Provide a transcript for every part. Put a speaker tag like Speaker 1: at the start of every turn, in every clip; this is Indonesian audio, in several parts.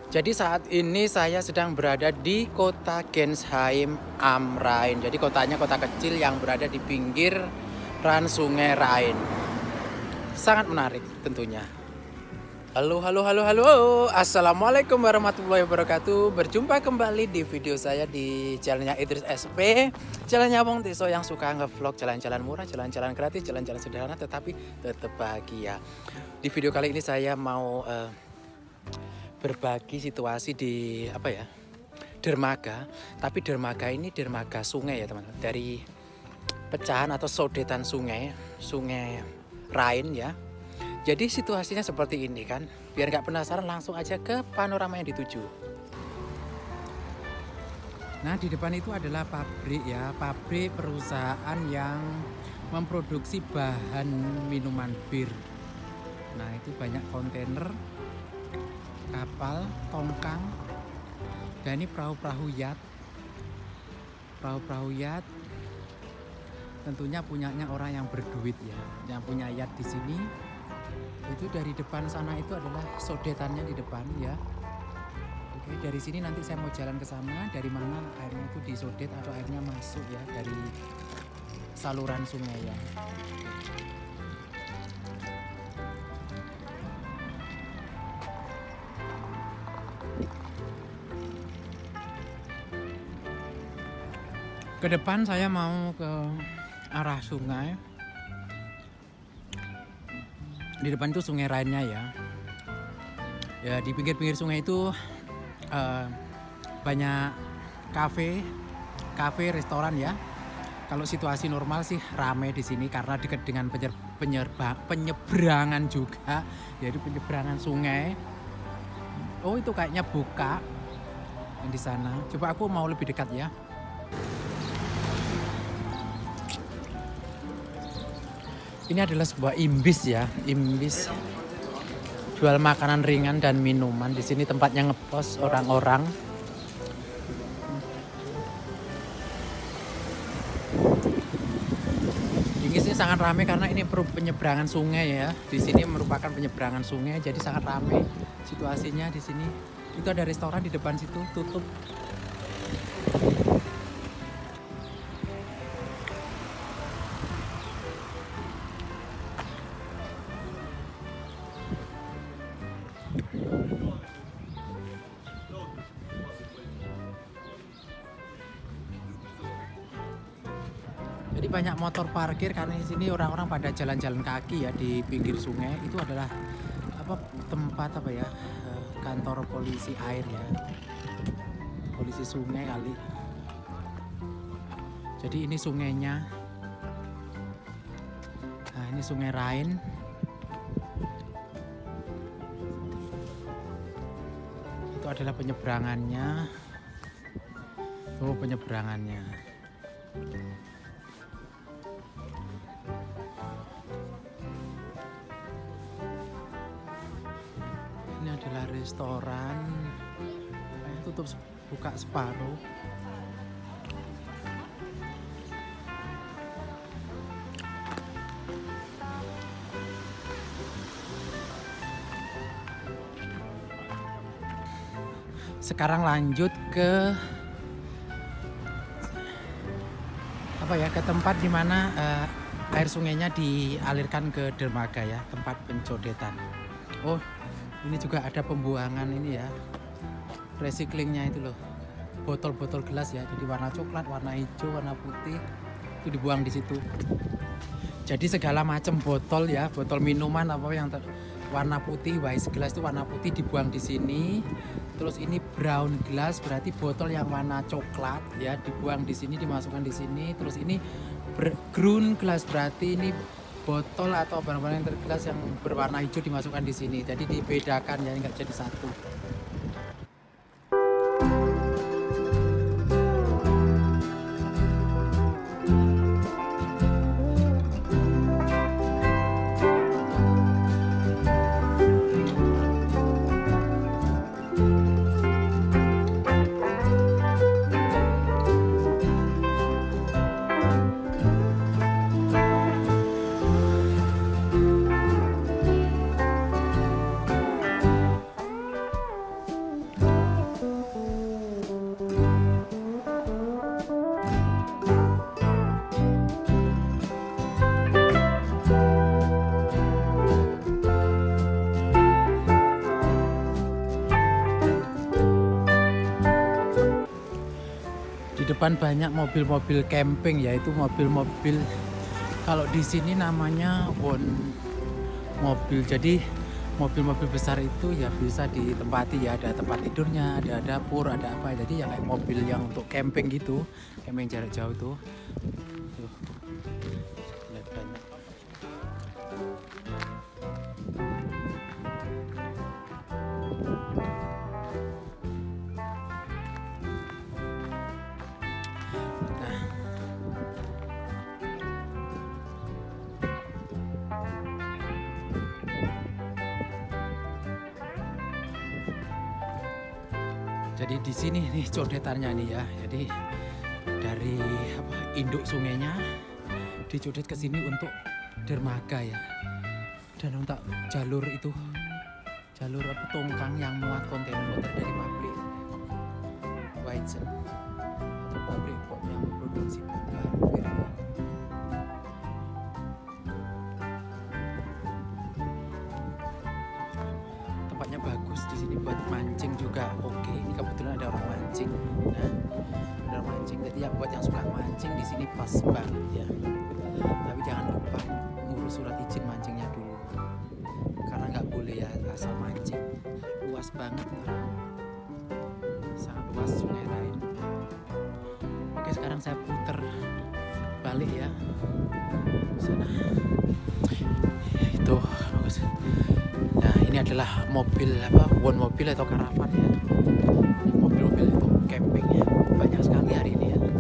Speaker 1: Jadi saat ini saya sedang berada di kota Gensheim am Rhein. Jadi kotanya kota kecil yang berada di pinggir Sungai Rhine. Sangat menarik tentunya. Halo. Assalamualaikum warahmatullahi wabarakatuh. Berjumpa kembali di video saya di channelnya Idris SP. Channelnya Wong Teso yang suka ngevlog jalan-jalan murah, jalan-jalan gratis, jalan-jalan sederhana tetapi tetap bahagia. Di video kali ini saya mau berbagi situasi di dermaga, tapi dermaga ini dermaga sungai ya teman-teman, dari pecahan atau sodetan sungai Rhine ya. Jadi situasinya seperti ini kan, biar nggak penasaran langsung aja ke panorama yang dituju. Nah di depan itu adalah pabrik ya, pabrik perusahaan yang memproduksi bahan minuman bir. Nah itu banyak kontainer, kapal, tongkang, dan ini perahu-perahu yacht. Perahu-perahu yacht tentunya punyanya orang yang berduit ya, yang punya yacht di sini. Itu dari depan sana itu adalah sodetannya di depan ya. Oke, dari sini nanti saya mau jalan ke sana, dari mana airnya itu disodet atau airnya masuk ya dari saluran sungai ya. Ke depan saya mau ke arah sungai. Di depan itu sungai Rhine-nya ya. Ya di pinggir-pinggir sungai itu banyak kafe, restoran ya. Kalau situasi normal sih ramai di sini karena dekat dengan penyeberangan juga, yaitu penyeberangan sungai. Oh itu kayaknya buka yang di sana. Coba aku mau lebih dekat ya. Ini adalah sebuah imbis ya, imbis jual makanan ringan dan minuman. Di sini tempatnya ngepos orang-orang. Ini sih sangat ramai karena ini penyeberangan sungai ya. Di sini merupakan penyeberangan sungai, jadi sangat ramai situasinya di sini. Itu ada restoran di depan situ tutup. Jadi banyak motor parkir karena di sini orang-orang pada jalan-jalan kaki ya di pinggir sungai. Itu adalah tempat kantor polisi air ya, polisi sungai kali. Jadi ini sungainya. Nah ini sungai Rhine. Itu adalah penyeberangannya. Oh penyeberangannya. Ini adalah restoran, tutup buka separuh. Sekarang lanjut ke ke tempat dimana air sungainya dialirkan ke dermaga ya, tempat pencodetan. Oh ini juga ada pembuangan ini ya, recyclingnya itu loh, botol-botol gelas ya, jadi warna coklat, warna hijau, warna putih itu dibuang di situ. Jadi segala macam botol ya, botol minuman yang warna putih, wise glass itu warna putih dibuang di sini. Terus ini brown glass berarti botol yang warna coklat ya, dibuang di sini, dimasukkan di sini. Terus ini green glass berarti ini botol atau barang-barang yang tergelas yang berwarna hijau dimasukkan di sini. Jadi dibedakan ya, nggak jadi satu. depan banyak mobil-mobil camping, yaitu mobil-mobil kalau di sini namanya one mobil. Jadi mobil-mobil besar itu ya bisa ditempati ya, ada tempat tidurnya, ada dapur, ada apa. Jadi ya kayak mobil yang untuk camping gitu, camping jarak jauh tuh. Tuh. Lihat banyak. Jadi di sini nih codetannya nih ya. Jadi dari induk sungainya dicodet ke sini untuk dermaga ya. Dan untuk jalur itu, jalur tongkang yang muat kontainer dari pabrik Weizen atau pabrik yang produksi bahan bir. Tempatnya bagus di sini buat mancing juga. Oke, ini kebetulan ada orang mancing. Nah, ada orang mancing. Jadi ya buat yang suka mancing di sini pas banget ya. Tapi jangan lupa ngurus surat izin mancingnya dulu. Karena nggak boleh ya asal mancing. Luas banget ya. Sangat luas sungai lain. Oke, sekarang saya putar balik ya. Sana. Itu bagus. Nah, ini adalah mobil one mobil atau karavan ya. Mobil-mobil untuk camping ya. Banyak sekali hari ini ya.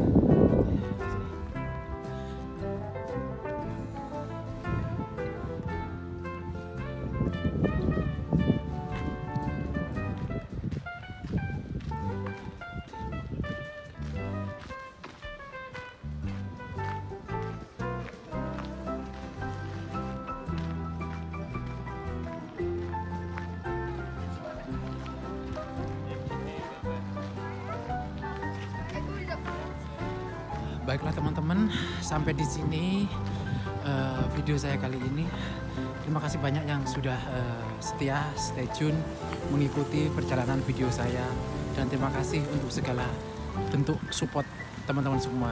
Speaker 1: Baiklah teman-teman, sampai di sini video saya kali ini. Terima kasih banyak yang sudah setia, stay tune, mengikuti perjalanan video saya. Dan terima kasih untuk segala bentuk support teman-teman semua.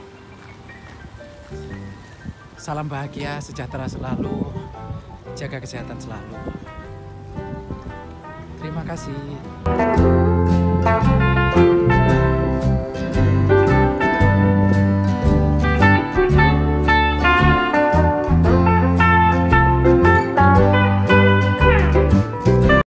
Speaker 1: Salam bahagia, sejahtera selalu, jaga kesehatan selalu. Terima kasih.